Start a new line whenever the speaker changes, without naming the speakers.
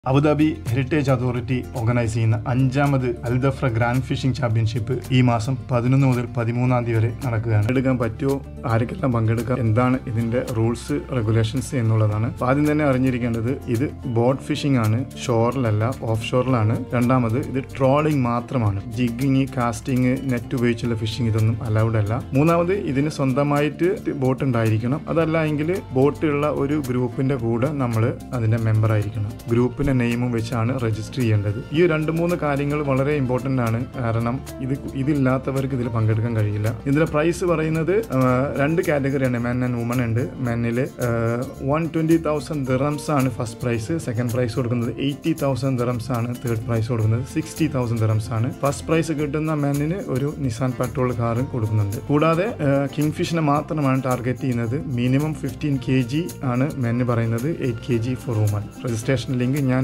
Abu Dhabi heritage authority organise ചെയ്യുന്ന 5ാമത് Al Dhafra grand fishing championship ഈ മാസം 11 മുതൽ 13 തീയതി വരെ നടക്കുകയാണ്. പങ്കെടുക്കാൻ പറ്റുമോ, ആർക്കെല്ലാം പങ്കെടുക്കാം, എന്താണ് ഇതിന്റെ റൂൾസ് റെഗുലേഷൻസ് എന്നുള്ളതാണ്. ആദ്യം തന്നെ അറിഞ്ഞിരിക്കേണ്ടത് ഇത് ബോട്ട് ഫിഷിംഗ് ആണ്, ഷോറിലല്ല, ഓഫ് ഷോറിലാണ്. രണ്ടാമത് ഇത് ട്രോളിംഗ് മാത്രമാണ്. ജിഗിങ്, കാസ്റ്റിംഗ്, നെറ്റ് ഉപയോഗിച്ചുള്ള ഫിഷിംഗ് ഇതൊന്നും അലൗഡ് അല്ല. മൂന്നാമത് ഇതിന് സ്വന്തമായിട്ട് ബോട്ട് ഉണ്ടായിരിക്കണം. അതല്ല എങ്കിൽ ബോട്ടുള്ള ഒരു ഗ്രൂപ്പിന്റെ കൂടെ നമ്മൾ അതിന്റെ മെമ്പർ ആയിരിക്കണം. ഗ്രൂപ്പിന് നെയിമും വെച്ചാണ് രജിസ്റ്റർ ചെയ്യേണ്ടത്. ഈ 2-3 കാര്യങ്ങൾ വളരെ ഇമ്പോർട്ടന്റ് ആണ്. കാരണം ഇതില്ലാത്തവർക്ക് ഇതിൽ പങ്കെടുക്കാൻ കഴിയില്ല. ഇതിന്റെ പ്രൈസ് പറയുന്നത് 2 കാറ്റഗറിയാണ്, മെൻ ആൻഡ് വുമൺ ഉണ്ട്. മെന്നില് 120,000 ദിറംസ് ആണ് ഫസ്റ്റ് പ്രൈസ്. സെക്കൻഡ് പ്രൈസ് കൊടുക്കുന്നത് 80,000 ദിറംസ് ആണ്. തേർഡ് പ്രൈസ് കൊടുക്കുന്നത് 60,000 ദിറംസ് ആണ്. ഫസ്റ്റ് പ്രൈസ് കിട്ടുന്ന മെന്നിന് ഒരു നിസാൻ പെട്രോൾ കാർ കൊടുക്കുന്നുണ്ട്. കൂടാതെ കിങ് ഫിഷിനെ മാത്രമാണ് ടാർഗറ്റ് ചെയ്യുന്നത്. മിനിമം 15 kg ആണ് മെന്ന് പറയുന്നത്, 8 kg for women. Registration link ഞാൻ